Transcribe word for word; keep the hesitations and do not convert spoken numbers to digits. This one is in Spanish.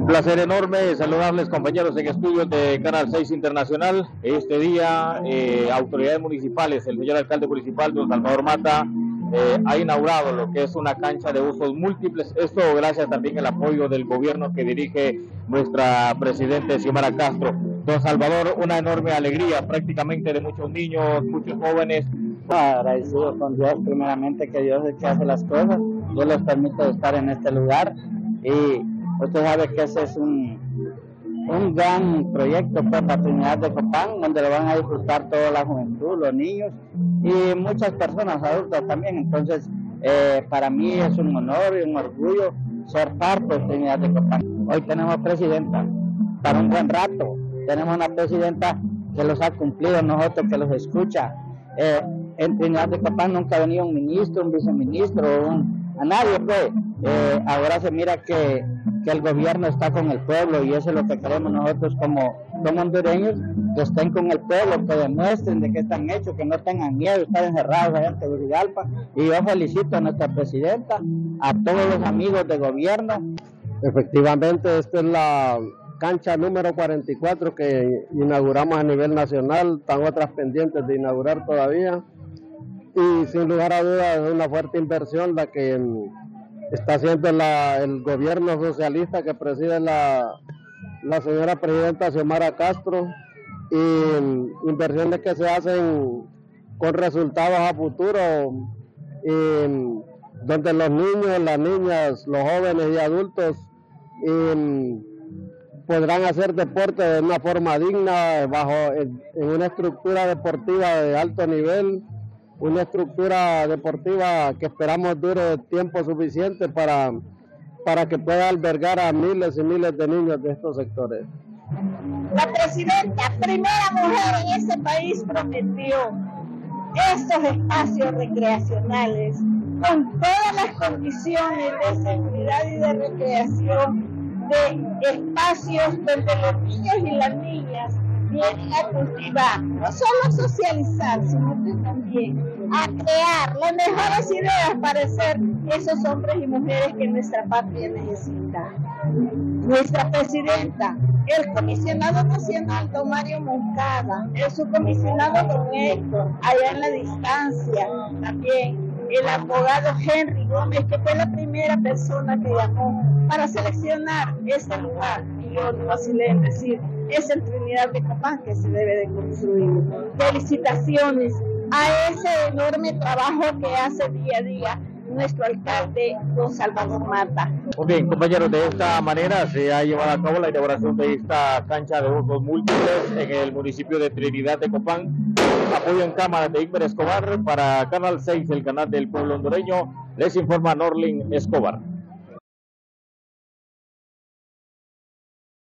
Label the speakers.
Speaker 1: Un placer enorme saludarles, compañeros en estudios de Canal seis Internacional. Este día, eh, autoridades municipales, el señor alcalde municipal, don Salvador Mata, eh, ha inaugurado lo que es una cancha de usos múltiples. Esto gracias también al apoyo del gobierno que dirige nuestra presidenta Xiomara Castro. Don Salvador, una enorme alegría prácticamente de muchos niños, muchos jóvenes.
Speaker 2: Agradecido con Dios, primeramente, que Dios es el que hace las cosas. Dios les permite estar en este lugar y usted sabe que ese es un, un gran proyecto, pues, la Trinidad de Copán, donde lo van a disfrutar toda la juventud, los niños y muchas personas adultas también. Entonces, eh, para mí es un honor y un orgullo ser parte de Trinidad de Copán. Hoy tenemos presidenta para un buen rato. Tenemos una presidenta que los ha cumplido, nosotros que los escucha. Eh, en Trinidad de Copán nunca ha venido un ministro, un viceministro, un, a nadie, pues. Eh, ahora se mira que, que el gobierno está con el pueblo y eso es lo que queremos nosotros como, como hondureños, que estén con el pueblo, que demuestren de qué están hechos, que no tengan miedo de estar encerrados allá en Tegucigalpa. Y yo felicito a nuestra presidenta, a todos los amigos de gobierno.
Speaker 3: Efectivamente, esta es la cancha número cuarenta y cuatro que inauguramos a nivel nacional, están otras pendientes de inaugurar todavía y sin lugar a dudas es una fuerte inversión la que está haciendo la, el gobierno socialista que preside la, la señora presidenta Xiomara Castro, y inversiones que se hacen con resultados a futuro, y donde los niños, las niñas, los jóvenes y adultos y, podrán hacer deporte de una forma digna, bajo en, en una estructura deportiva de alto nivel, una estructura deportiva que esperamos dure tiempo suficiente para, para que pueda albergar a miles y miles de niños de estos sectores.
Speaker 4: La presidenta, primera mujer en este país, prometió estos espacios recreacionales con todas las condiciones de seguridad y de recreación, de espacios donde los niños y las niñas vienen a cultivar, no solo socializar, sino que también a crear las mejores ideas para ser esos hombres y mujeres que nuestra patria necesita. Nuestra presidenta, el comisionado nacional don Mario Moncada, el subcomisionado don Héctor, allá en la distancia, también el abogado Henry Gómez, que fue la primera persona que llamó para seleccionar este lugar, y yo no vacilé en decir, es en Trinidad de Copán que se debe de construir. Felicitaciones a ese enorme trabajo que hace día a día nuestro alcalde don Salvador Mata.
Speaker 1: Muy bien, compañeros, de esta manera se ha llevado a cabo la inauguración de esta cancha de usos múltiples en el municipio de Trinidad de Copán. Apoyo en cámara de Igber Escobar para Canal seis, el canal del pueblo hondureño. Les informa Norlin Escobar.